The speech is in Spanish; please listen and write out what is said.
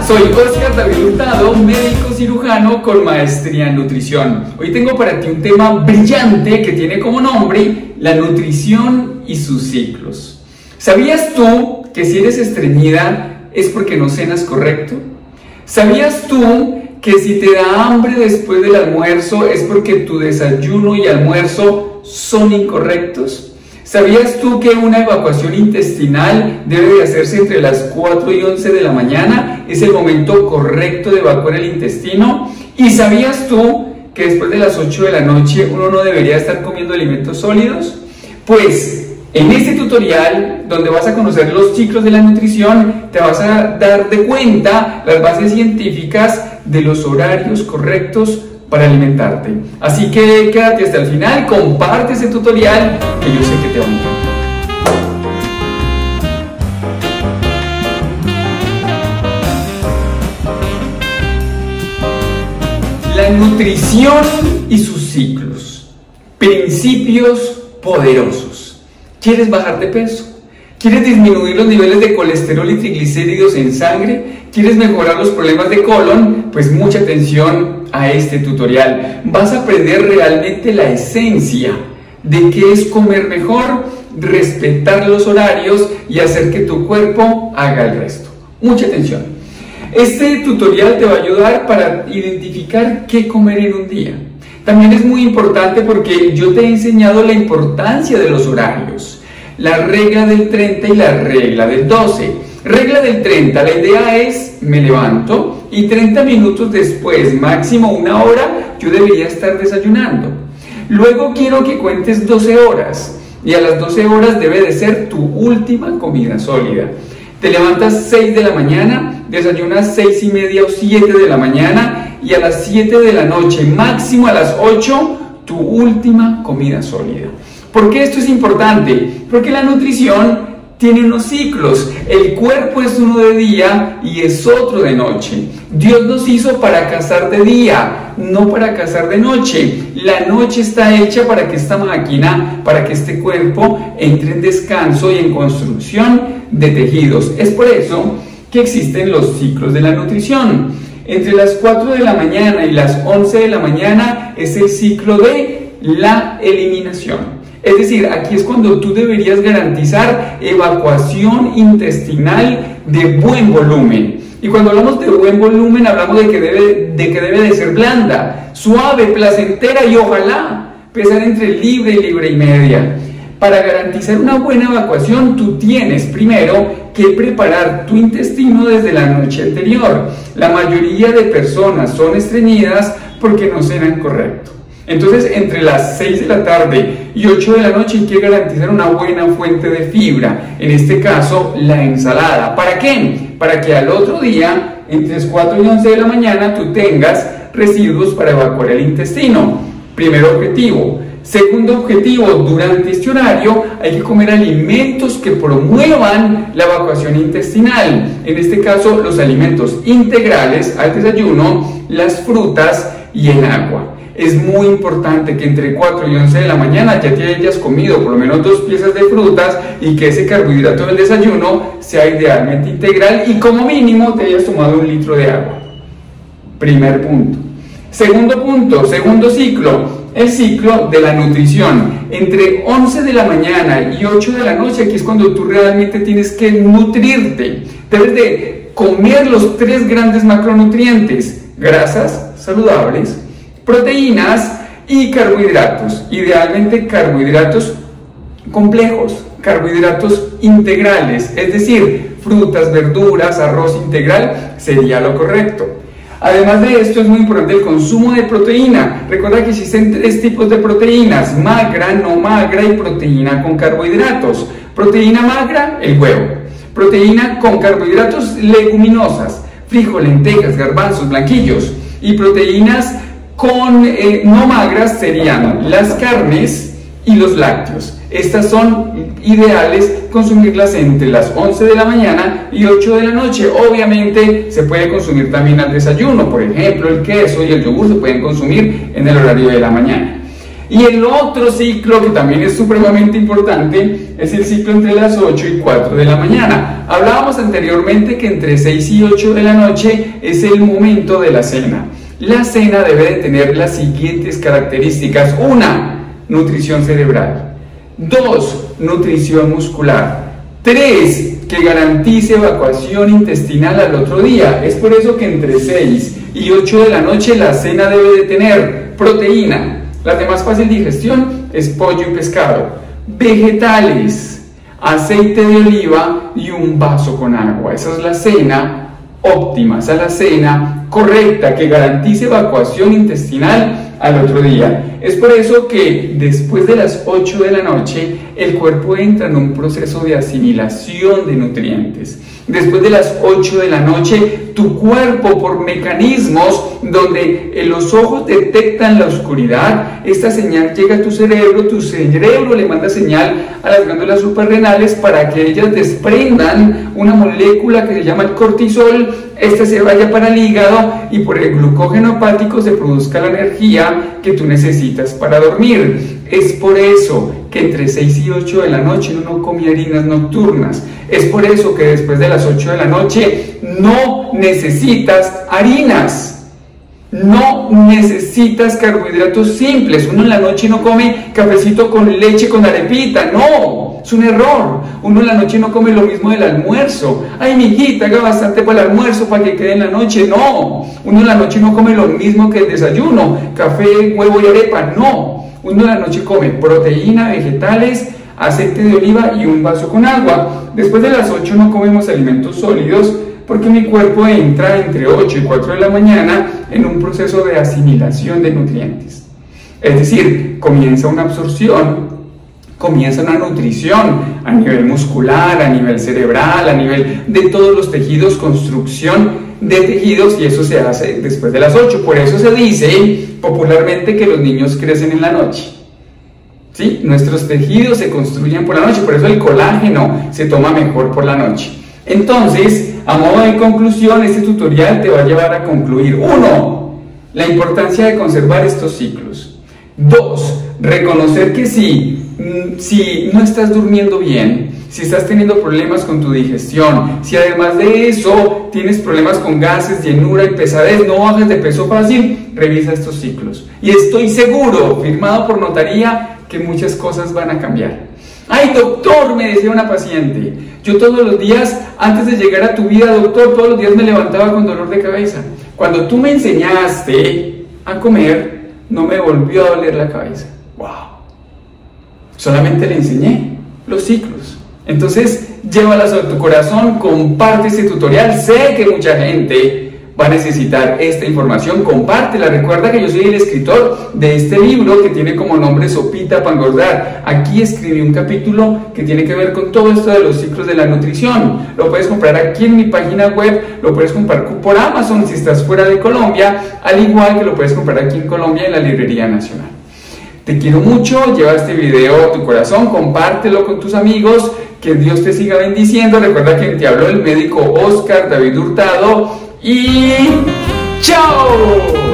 Soy Oscar David Hurtado, médico cirujano con maestría en nutrición. Hoy tengo para ti un tema brillante que tiene como nombre la nutrición y sus ciclos. ¿Sabías tú que si eres estreñida es porque no cenas correcto? ¿Sabías tú que si te da hambre después del almuerzo es porque tu desayuno y almuerzo son incorrectos? ¿Sabías tú que una evacuación intestinal debe de hacerse entre las 4 y 11 de la mañana? Es el momento correcto de evacuar el intestino. ¿Y sabías tú que después de las 8 de la noche uno no debería estar comiendo alimentos sólidos? Pues en este tutorial, donde vas a conocer los ciclos de la nutrición, te vas a dar de cuenta las bases científicas de los horarios correctos para alimentarte. Así que quédate hasta el final, comparte ese tutorial que yo sé que te va a encantar. La nutrición y sus ciclos. Principios poderosos. ¿Quieres bajar de peso? ¿Quieres disminuir los niveles de colesterol y triglicéridos en sangre? ¿Quieres mejorar los problemas de colon? Pues mucha atención a este tutorial. Vas a aprender realmente la esencia de qué es comer mejor, respetar los horarios y hacer que tu cuerpo haga el resto. Mucha atención. Este tutorial te va a ayudar para identificar qué comer en un día. También es muy importante porque yo te he enseñado la importancia de los horarios. La regla del 30 y la regla del 12. Regla del 30, la idea es, me levanto y 30 minutos después, máximo una hora, yo debería estar desayunando. Luego quiero que cuentes 12 horas y a las 12 horas debe de ser tu última comida sólida. Te levantas 6 de la mañana, desayunas 6 y media o 7 de la mañana y a las 7 de la noche, máximo a las 8, tu última comida sólida. ¿Por qué esto es importante? Porque la nutrición tiene unos ciclos. El cuerpo es uno de día y es otro de noche. Dios nos hizo para cazar de día, no para cazar de noche. La noche está hecha para que esta máquina, para que este cuerpo entre en descanso y en construcción de tejidos. Es por eso que existen los ciclos de la nutrición. Entre las 4 de la mañana y las 11 de la mañana es el ciclo de la eliminación. Es decir, aquí es cuando tú deberías garantizar evacuación intestinal de buen volumen. Y cuando hablamos de buen volumen, hablamos de que debe de ser blanda, suave, placentera y ojalá pesar entre libre y libre y media. Para garantizar una buena evacuación, tú tienes primero que preparar tu intestino desde la noche anterior. La mayoría de personas son estreñidas porque no cenan correcto. Entonces, entre las 6 de la tarde y 8 de la noche hay que garantizar una buena fuente de fibra, en este caso, la ensalada. ¿Para qué? Para que al otro día, entre las 4 y 11 de la mañana, tú tengas residuos para evacuar el intestino. Primer objetivo. Segundo objetivo, durante este horario hay que comer alimentos que promuevan la evacuación intestinal. En este caso, los alimentos integrales al desayuno, las frutas y el agua. Es muy importante que entre 4 y 11 de la mañana ya te hayas comido por lo menos 2 piezas de frutas y que ese carbohidrato del desayuno sea idealmente integral y como mínimo te hayas tomado 1 litro de agua. Primer punto. Segundo punto, segundo ciclo, el ciclo de la nutrición. Entre 11 de la mañana y 8 de la noche, aquí es cuando tú realmente tienes que nutrirte. Debes de comer los 3 grandes macronutrientes: grasas saludables, proteínas y carbohidratos, idealmente carbohidratos complejos, carbohidratos integrales, es decir, frutas, verduras, arroz integral sería lo correcto. Además de esto es muy importante el consumo de proteína. Recuerda que existen 3 tipos de proteínas: magra, no magra y proteína con carbohidratos. Proteína magra, el huevo. Proteína con carbohidratos, leguminosas, frijol, lentejas, garbanzos, blanquillos. Y proteínas no magras serían las carnes y los lácteos. Estas son ideales consumirlas entre las 11 de la mañana y 8 de la noche. Obviamente se puede consumir también al desayuno, por ejemplo el queso y el yogur se pueden consumir en el horario de la mañana. Y el otro ciclo, que también es supremamente importante, es el ciclo entre las 8 y 4 de la mañana. Hablábamos anteriormente que entre 6 y 8 de la noche es el momento de la cena. La cena debe de tener las siguientes características. 1, nutrición cerebral. 2, nutrición muscular. 3, que garantice evacuación intestinal al otro día. Es por eso que entre 6 y 8 de la noche la cena debe de tener proteína. La de más fácil digestión es pollo y pescado, vegetales, aceite de oliva y un vaso con agua. Esa es la cena óptima, esa es la cena correcta que garantice evacuación intestinal al otro día. Es por eso que después de las 8 de la noche el cuerpo entra en un proceso de asimilación de nutrientes. Después de las 8 de la noche, tu cuerpo, por mecanismos donde los ojos detectan la oscuridad, esta señal llega a tu cerebro le manda señal a las glándulas suprarrenales para que ellas desprendan una molécula que se llama el cortisol, este se vaya para el hígado y por el glucógeno hepático se produzca la energía que tú necesitas para dormir. Es por eso que entre 6 y 8 de la noche uno no come harinas nocturnas. Es por eso que después de las 8 de la noche no necesitas harinas. No necesitas carbohidratos simples. Uno en la noche no come cafecito con leche con arepita. No, es un error. Uno en la noche no come lo mismo del almuerzo. Ay, mijita, haga bastante para el almuerzo para que quede en la noche. No, uno en la noche no come lo mismo que el desayuno. Café, huevo y arepa. No. Uno en la noche come proteína, vegetales, aceite de oliva y un vaso con agua. Después de las 8 no comemos alimentos sólidos porque mi cuerpo entra entre 8 y 4 de la mañana en un proceso de asimilación de nutrientes. Es decir, comienza una absorción, comienza una nutrición a nivel muscular, a nivel cerebral, a nivel de todos los tejidos, construcción de tejidos, y eso se hace después de las 8. Por eso se dice popularmente que los niños crecen en la noche. ¿Sí? Nuestros tejidos se construyen por la noche, por eso el colágeno se toma mejor por la noche. Entonces, a modo de conclusión, este tutorial te va a llevar a concluir: 1, la importancia de conservar estos ciclos. 2, reconocer que si no estás durmiendo bien, si estás teniendo problemas con tu digestión, si además de eso tienes problemas con gases, llenura y pesadez, no bajas de peso fácil, revisa estos ciclos. Y estoy seguro, firmado por notaría, que muchas cosas van a cambiar. Ay, doctor, me decía una paciente, yo todos los días, antes de llegar a tu vida, doctor, todos los días me levantaba con dolor de cabeza. Cuando tú me enseñaste a comer, no me volvió a doler la cabeza. ¡Wow! Solamente le enseñé los ciclos. Entonces, llévalas a tu corazón, comparte este tutorial. Sé que mucha gente va a necesitar esta información, compártela. Recuerda que yo soy el escritor de este libro que tiene como nombre Sopita para engordar. Aquí escribí un capítulo que tiene que ver con todo esto de los ciclos de la nutrición. Lo puedes comprar aquí en mi página web, lo puedes comprar por Amazon si estás fuera de Colombia, al igual que lo puedes comprar aquí en Colombia en la Librería Nacional. Te quiero mucho, lleva este video a tu corazón, compártelo con tus amigos, que Dios te siga bendiciendo. Recuerda que te habló el médico Oscar David Hurtado y ¡chao!